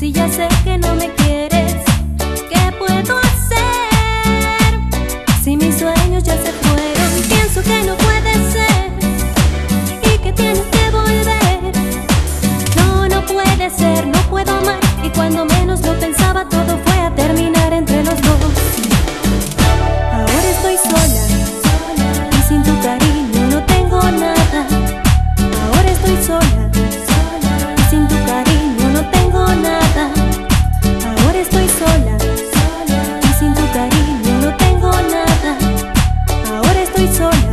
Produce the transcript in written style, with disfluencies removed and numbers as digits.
Si ya sé que no me quieres, ¿qué puedo hacer? Si mis sueños ya se fueron, pienso que no puede ser y que tienes que volver. No, no puede ser, no puedo amar, y cuando menos lo pensaba todo fue a terminar entre los dos. Ahora estoy sola y sin tu cariño no tengo nada. Ahora estoy sola y sin tu cariño no tengo nada. Ahora estoy sola y sin tu cariño no tengo nada. Ahora estoy sola